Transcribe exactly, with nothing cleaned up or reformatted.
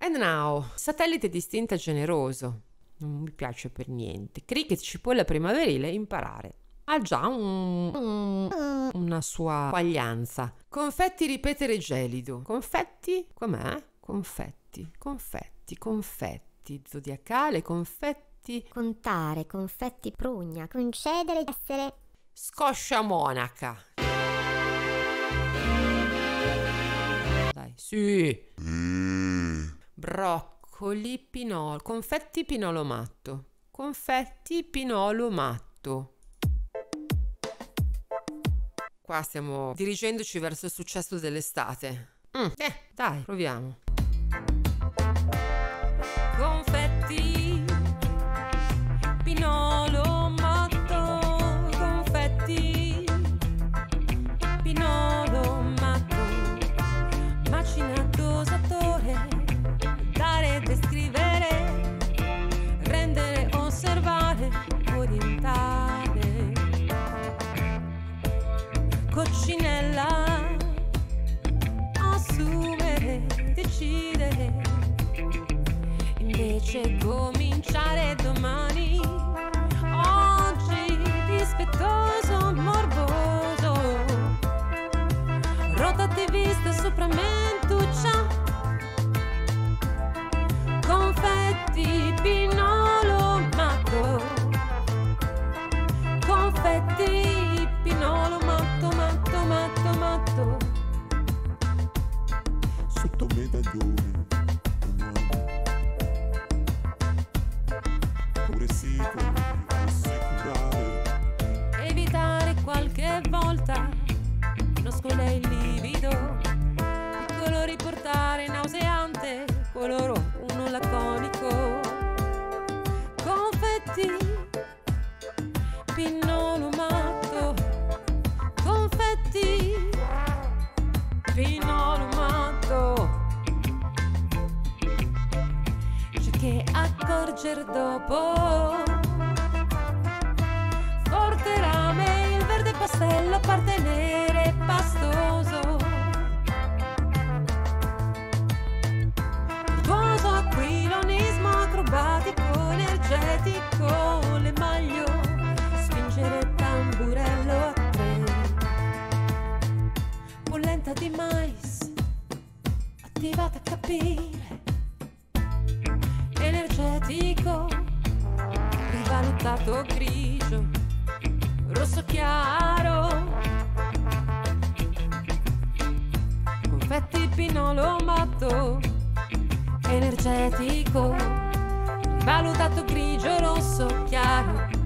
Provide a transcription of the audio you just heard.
And now, satellite distinta generoso. Non mi piace per niente. Cricket cipolla primaverile imparare. Ha già un, una sua quaglianza. Confetti ripetere gelido. Confetti? Com'è? Confetti, confetti, confetti. Zodiacale, confetti. Contare, confetti, prugna, concedere, essere. Scoscia monaca. Dai, sì. Mm. Broccoli, pinolo, confetti pinolo matto. Confetti pinolo matto. Qua stiamo dirigendoci verso il successo dell'estate. Mm, eh, dai, proviamo. Confetti pinolo matto. Confetti pinolo matto. Macina dosatore. Dare, descrivere. Rendere, osservare. Orientare. Coccinella. Assumere, decidere. Invece cominciare domani. Oggi dispettoso, morboso. Rotativista, sopramentuccia. Confetti, pinolo matto. Confetti, pinolo matto, matto, matto, matto. Sotto medaglione. Evitare qualche volta uno scuola il livido, piccolo riportare nauseante, coloro uno laconico. Confetti, pinolo matto. Confetti, pinolo matto. C'è che accorger dopo. Forte rame, il verde pastello, appartenere pastoso. Virtuoso aquilonismo acrobatico, energetico, le maglio, spingere tamburello a tre. Pollenta di mais, attivata a capire. Energetico, rivalutato grigio, rosso chiaro. Confetti pinolo matto. Energetico, rivalutato grigio, rosso chiaro.